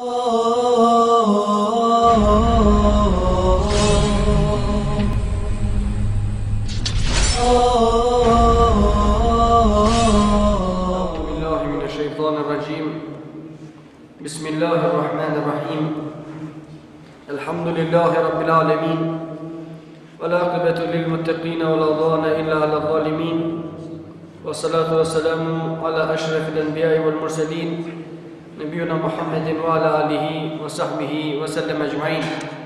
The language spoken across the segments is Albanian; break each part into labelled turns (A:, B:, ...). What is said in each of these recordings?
A: بسم الله الرحمن الرحيم الحمد لله رب العالمين والعاقبة للمتقين ولا عدوان إلا على الظالمين والصلاة والسلام على أشرف الأنبياء والمرسلين نبينا محمد وعلى آله وصحبه وسلم أجمعين.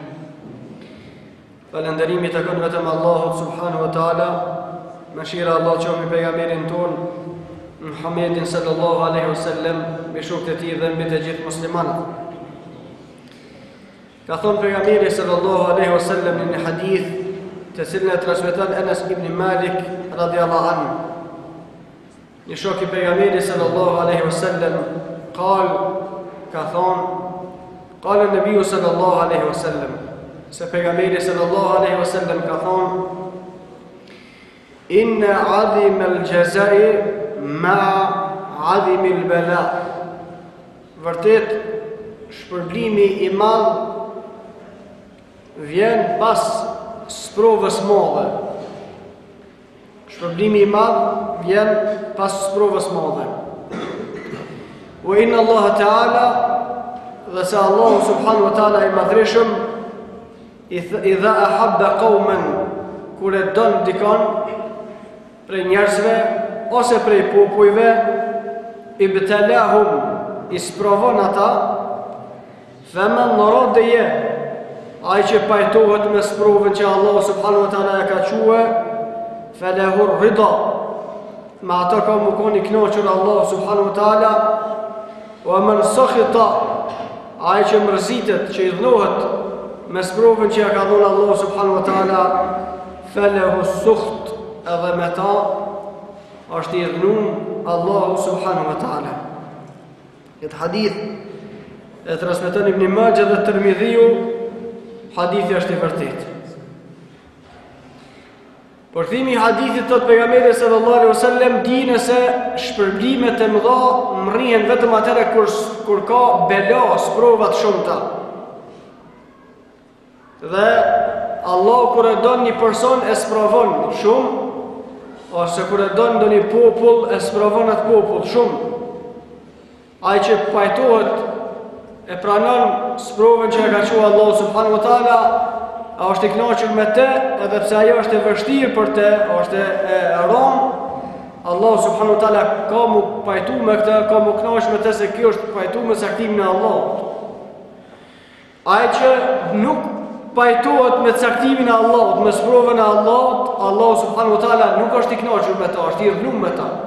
A: Falënderimi takon vetëm Allahut subhanahu wa taala, mëshira Allah qofi pejgamberin ton Muhammedin sallallahu alaihi wasallam, me shokët e tij dhe mbi të gjithë muslimanët. Ka thonë pejgamberi sallallahu alaihi wasallam në një hadith të cilën e transmeton Anas ibn Malik radhiyallahu anhu. Një shok i pejgamberit sallallahu alaihi wasallam ka thonë qala an-nabiy sallallahu alaihi wasallam, se pejgamberi sallallahu alaihi wasallam ka thonë inna 'azima al-jazaa'i ma 'azimi al-bala. Vërtet shpërblimi i madh vjen pas sprovës madhe. Shpërblimi i madh vjen pas sprovës madhe. Wa inna Allah ta'ala, dhe se Allah subhanahu wa ta'ala i madhreshëm, idha ahabba qauman, kur e don dikon prej njerëzve ose prej popujve, ibtalahum, i sprovon ata, faman radiya, ai që pajtohet me sprovën që Allah subhanahu wa ta'ala e ka quë, falahu rida, me ata ka më koni knoqër Allah subhanahu wa ta'ala, wa man sakhita, ai që mërzitet, që i dhnohet me sprovën që ja ka dhonë Allah subhanahu wa ta'ala, falahu sukht, edhe me ta është i dhnuar Allahu subhanahu wa ta'ala. Këtë hadith e transmeton Ibn Majah dhe Tirmidhiu, hadithi është i vërtetë. Përkthimi i hadithit thot pejgamberi sallallahu alaihi wasallam, dinë se shpërblimet e mëdha mrrihen vetëm atëherë kur ka bela, sprova të shumta. Dhe Allah kur e don një person e sprovon shumë, ose kur e don ndonjë popull e sprovon atë popull shumë. Ai që pajtohet e pranon sprovën që e ka thënë Allah subhanahu wa taala, është i kënaqur me të, edhe pse ajo është e vështirë për të, është e rëndë, Allah subhanahu wa taala ka mu pajtu me këtë, ka mu kënaqur me të se kjo është pajtu me saktimin e Allahut. Ai që nuk pajtohet me caktimin e Allahut, me sprovën e Allahut, Allah subhanahu wa taala nuk është i kënaqur me ta, është i rëndë me ta.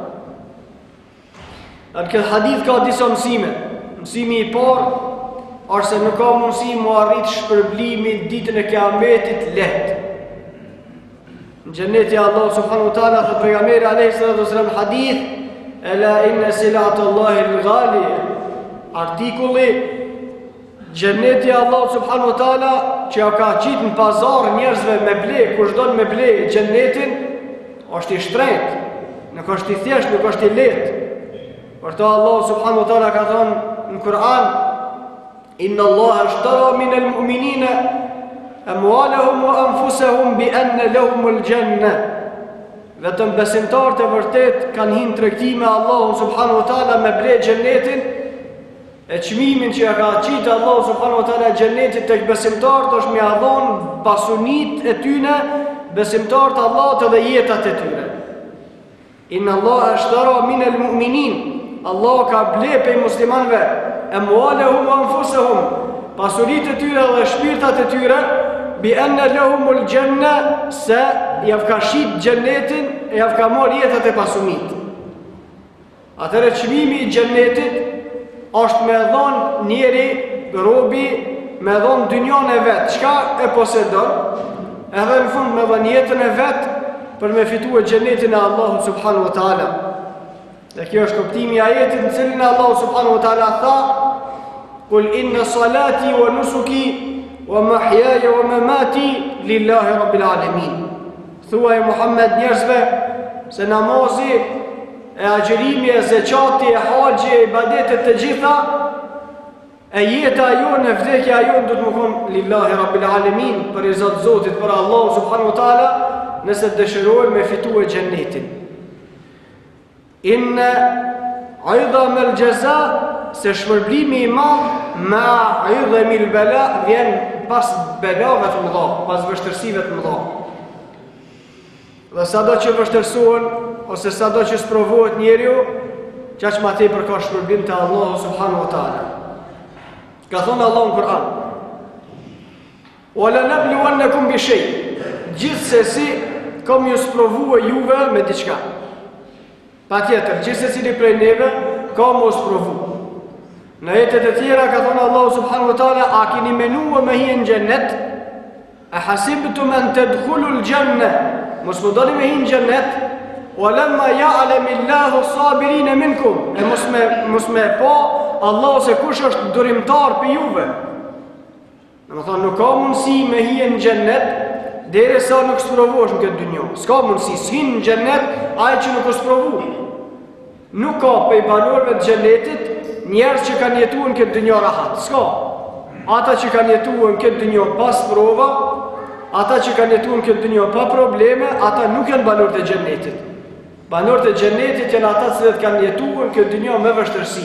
A: Në këtë hadith ka disa mësime. Mësimi i parë është se nuk ka mundësi mu arrit shpërblimi ditën e Kiametit lehtë. Në xheneti Allah subhanahu wa taala thot pejgamberi alayhi salatu wasallam hadith, ela inna silatallahi al-ghali, artikulli xheneti Allah subhanahu wa taala që ka qitë në pazar njerëzve me ble, kush don me ble xhenetin, është i shtrenjtë, nuk është i thjeshtë, nuk është i lehtë. Për të Allah subhanahu wa ta'ala ka thonë në Kur'an, inna Allah ashtara min al-mu'minina amwalahum wa anfusahum bi anna lahum al-janna. Vetëm besimtarët e vërtet kanë hyrë tregtime Allahu subhanahu wa ta'ala me ble xhenetin, e çmimin që ja ka qitë Allah subhanahu wa ta'ala xhenetit tek besimtarët është me adhon pasunit e tyre, besimtarët Allahut dhe jetat e tyre. Inna Allah ashtara min al-mu'minin, Allah ka ble pe muslimanve amwalahum wa anfusahum, pasuritë e tyre dhe shpirtat e tyre, bi anna lahumul janna, se jav ka shit xhenetin e jav ka marr jetat e pasunit. Atëherë çmimi i xhenetit është me dhon njeri, robi, me dhon dynjon e vet, çka e posedon, edhe në fund me dhon jetën e vet për me fituar xhenetin e Allahut subhanahu wa taala. Dhe kjo është kuptimi i ajetit në cilin Allah subhanahu wa ta'ala tha, Qul inna salati wa nusuki wa mahyaya wa mamati lillahi rabbil alamin. Thuaj Muhammed njerëzve se namazi, e agjerimi, e zeqati, e haxhi, e ibadetet të gjitha E jeta jonë, vdekja jonë do të më konë lillahi rabbil alamin, për i Zotë Zotit, për Allah subhanahu wa taala, nëse dëshirojmë me fitu e gjennetin. Inna idham al-jaza, se shpërblimi i madh ma idham al-bala vjen pas belave të mëdha, pas vështirësive të mëdha. Dhe sado që vështirësohen ose sado që sprovohet njeriu, qaq më tepër ka shpërblim te Allahu subhanahu wa taala. Ka thonë Allahu në Kur'an: "Wa la nabluwannakum bi shay", gjithsesi kam ju sprovue juve me diçka. Patjetër, gjithsesi prej neve ka mos provu. Në ajetet e tjera ka thonë Allahu subhanahu wa taala: "A keni menuar me hyrë në xhennet? A hasibtum an tadkhulul janna?" Mos më doni me hyrë në xhennet. "Walamma ya'lamu Allahu as-sabirin minkum", e mos me po Allah se kush është durimtar për juve. Në thonë, nuk ka mundësi me hyrë në xhennet derisa nuk sprovohesh në këtë dynjë. S'ka mundësi, s'hin në xhennet ai që nuk është provu. Nuk ka prej banorëve të xhennetit njerëz që kanë jetuar në këtë dynjë rahat. S'ka. Ata që kanë jetuar në këtë dynjë pas prova, ata që kanë jetuar në këtë dynjë pa probleme, ata nuk janë banorë të xhennetit. Banorët e xhennetit janë ata që kanë jetuar në këtë dynjë me vështirësi.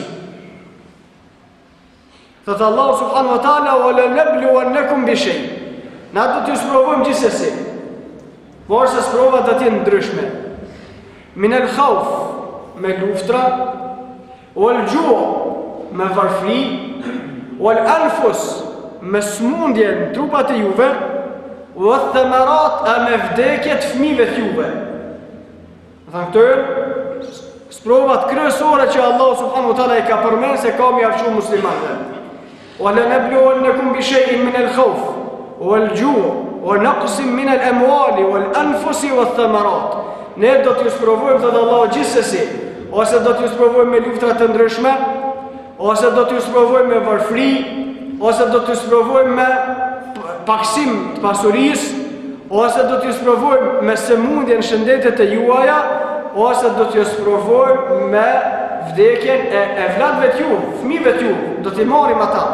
A: Thëtë Allah subhanahu wa ta'ala: "Wa la nabluwannakum bi shay", na do t'ju sprovojmë gjithsesi. Por se sprovat do të jenë ndryshme. Min al-khawf, me luftra, wal ju' me varfri, wal anfus, me smundje në trupat e juve, wa thamarat, me vdekje të fëmijëve të juve. Thënë këtër sprovat kryesore që Allah subhanahu wa ta'ala i ka përmenë se ka mi afshu muslimanëve. وَلَنَبْلُوَنَّكُمْ بِشَيْءٍ مِنَ الْخَوْفِ وَالْجُوعِ وَنَقْصٍ مِنَ الْأَمْوَالِ وَالْأَنْفُسِ وَالثَّمَرَاتِ. Ne do t'ju sprovojmë, thëtë Allah, gjithsesi, ose do t'ju sprovojmë me luftra të ndryshme, ose do t'ju sprovojmë me varfri, ose do t'ju sprovojmë me paksim të pasurisë, ose do t'ju sprovojmë me sëmundje në shëndetet e juaja, ose do t'ju sprovojmë me vdekjen e vladve t'ju, fëmijëve t'ju, do t'i marrim ata.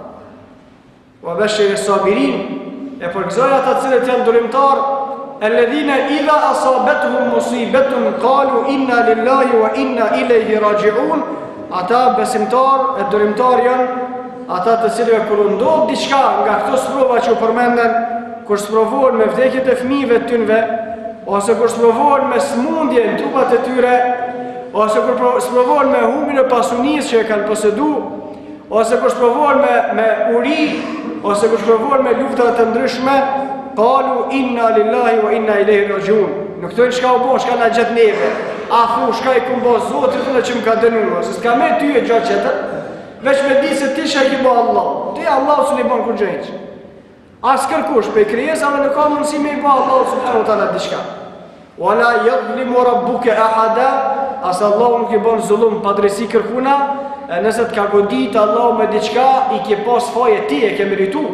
A: Wa bashir as-sabirin, e përgëzoj ata cilët janë durimtar, alladhina idha asabatuhum musibatun qalu inna lillahi wa inna ilayhi raji'un. Ata besimtar e durimtar janë ata të cilëve kur ndodh diçka nga këto sprova që u përmenden, kur sprovohen me vdekjet e fëmijëve të tyre, ose kur sprovohen me smundje në trupat e tyre, ose kur sprovohen me humbin e pasunisë që e kanë posedu, ose kur sprovohen me uri, ose kur sprovohen me lufta të ndryshme, qalu inna lillahi wa inna ilayhi raji'un. Nuk thonë çka u bë, çka na gjet neve. A thu çka i kumbo Zoti thonë që më ka dënuar, se s'ka me ty e gjatë çetër, veç me di se ti shaj i bë Allah. Ti Allah s'u i bën kur gjëj. As kërkush pe krijesave nuk ka mundësi me i bë Allah subhanahu wa taala diçka. Wala yadhlimu rabbuka ahada, as Allah nuk i bën zullum padrejsi kërkuna, nëse të ka godit Allah me diçka, i ke pas faje ti, e ke meritu.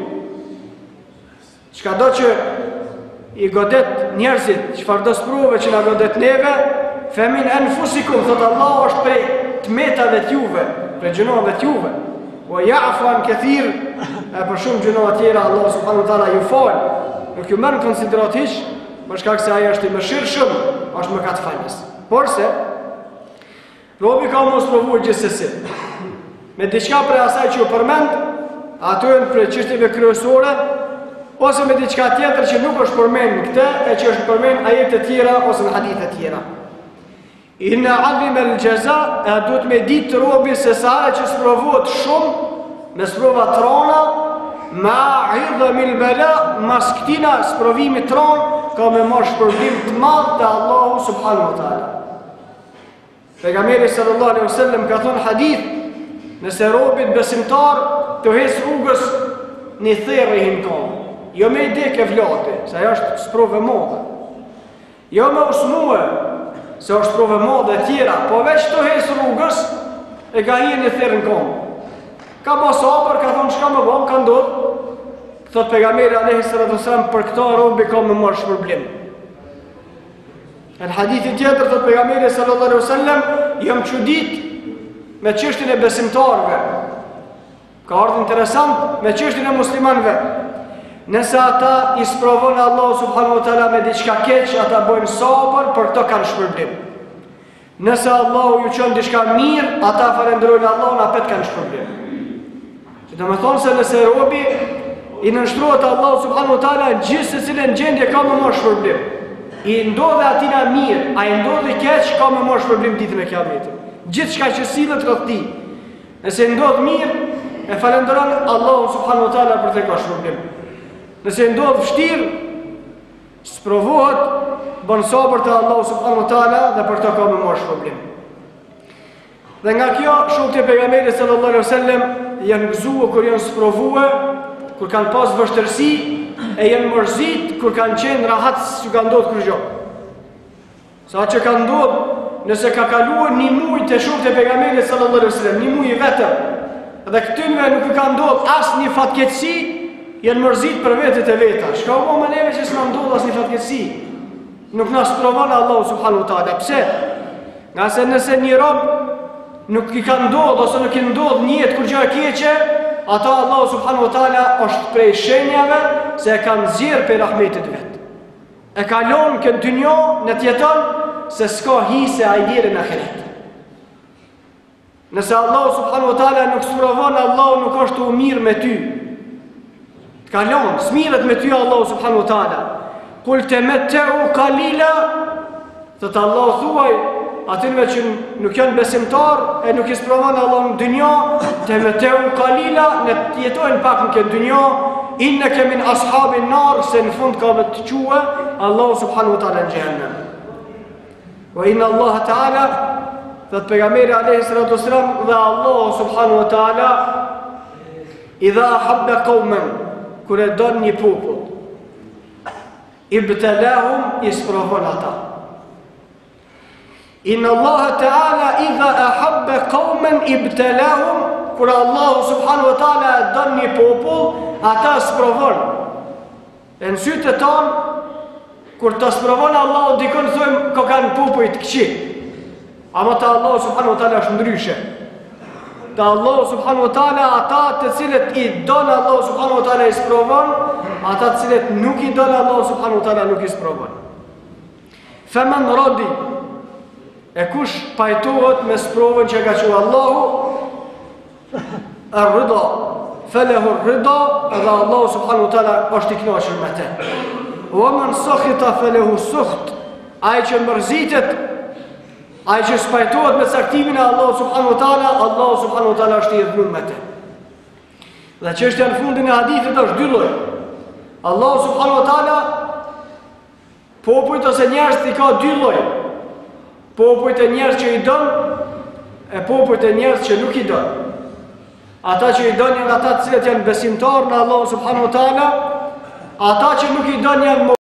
A: Çka do që i godet njerëzit, çfarë do sprove që na godet neve, femin anfusikum, thot Allah është prej tmetave të juve, prej gjunave të juve. Wa ya'fu an kathir, për shumë gjunave tjera Allah subhanahu wa taala ju fal. Nuk ju merr në konsiderat hiç, për shkak se ai është i mëshirshëm, është mëkat falës. Porse robi ka mos provuar gjithsesi. Me diçka për asaj që u përmend, ato janë për çështjeve kryesore, ose me diçka tjetër që nuk është përmend në këtë, e që është përmend ajete të tjera ose në hadithe të tjera. Inna adhim al-jaza, duhet me ditë robi se sa që sprovohet shumë, me sprova të rana, ma idham al-bala, mas këtina sprovimit të ran, ka me marrë shpërblim të madh te Allahu subhanahu wa taala. Pejgamberi sallallahu alaihi wasallam ka thonë hadith, nëse robit besimtar të hes rrugës një therë i hinkon, jo me i dek e vlate, se ajo është sprove modhe, jo me usmue, se është sprove modhe tjera, po veç të hes rrugës e ka hi një therë hinkon. Ka ba sabër, ka thonë shka më bom, ka ndodhë, thot pejgamberi alaihi salatu wasallam, për këta robi ka me marrë shpërblim. Në hadithi tjetër, thot pejgamberi sallallahu alaihi wasallam, jam çudit me çështjen e besimtarëve. Ka ardhur interesant me çështjen e muslimanëve. Nëse ata i sprovon Allahu subhanahu wa taala me diçka keq, ata bojnë sabër, për këto kanë shpërblim. Nëse Allahu ju çon diçka mirë, ata falenderojnë Allahun, apet kanë shpërblim. Që do të thonë se nëse robi i nënshtrohet Allahu subhanahu wa taala, gjithë secilën gjendje ka më marrë shpërblim. I ndodhe atina mirë, a i ndodhe keq, ka më marrë shpërblim ditën e Kiametit. Gjithçka që sillet rreth tij. Nëse ndodh mirë, e falenderon Allahu subhanahu wa taala për të ka shpërblim. Nëse ndodh vështirë, sprovohet, bën sabër te Allahu subhanahu wa taala dhe për të ka më marrë shpërblim. Dhe nga kjo, shokët e pejgamberit sallallahu alaihi wasallam janë gëzuar kur janë sprovuar, kur kanë pas vështirësi, e janë mërzit kur kanë qenë rahat që ka ndodhur kur gjë. Sa që ka ndodhur, nëse ka kaluar një muaj të shokët e pejgamberit sallallahu alaihi wasallam, një muaj vetëm, dhe këtynve nuk ka ndodhur asnjë fatkeqësi, janë mërzit për vetët e veta. Shka u më neve që s'na ndodhur asnjë fatkeqësi. Nuk na sprovon Allahu subhanahu wa taala. Pse? Nga se nëse një rob nuk i ka ndodhur ose nuk i ndodh një jetë kur gjë e keqe, ata Allahu subhanahu wa taala është prej shenjave se e kanë zgjerë për rahmetit vet. E kalon këtë dynjë në tjetër se s'ka hise ai deri në ahiret. Nëse Allahu subhanahu wa taala nuk sprovon, Allahu nuk është u mirë me ty. Të kalon, smiret me ty Allahu subhanahu wa taala. Kul tamatta'u qalila, thot Allahu thuaj atyre që nuk janë besimtar e nuk i sprovon Allahu në dynjë, tamatta'u qalila, ne jetojnë pak në këtë dynjë, innaka min ashabin nar, se në fund ka të quë Allahu subhanahu wa taala në xhehenem. Wa inna Allah taala, thot pejgamberi alayhi salatu wasalam, dhe Allahu subhanahu wa taala idha ahabba qauman, kur e don një popull, ibtalahum, i sprovon ata. Inna Allah taala idha ahabba qauman ibtalahum, kur Allahu subhanahu wa taala e don një popull, ata sprovon. E në sytë e tonë, kur të sprovon Allahu, dikon thujmë ko kanë popull të këqi. Ama të Allahu subhanahu wa taala është ndryshe. Të Allahu subhanahu wa taala, ata të cilët i donë Allahu subhanahu wa taala i sprovon, ata të cilët nuk i donë Allahu subhanahu wa taala nuk i sprovon. Femen radi, e kush pajtohet me sprovën që ka që Allahu, ar-rida, felehu ar-rida, edhe Allahu subhanahu wa taala është i kënaqur me te. Wa man sakhita felehu sukht, ai që mërzitet, ai që spajtohet me caktimin e Allahu subhanahu wa taala, Allahu subhanahu wa taala është i dhënë me te. Dhe çështja në fundin e hadithit është dy lloj. Allahu subhanahu wa taala popujt ose njerëzit i ka dy lloj. Popujt e njerëz që i don e popujt e njerëz që nuk i don. Ata që i don janë ata të cilët janë besimtarë në Allahu subhanahu wa taala, ata që nuk i don janë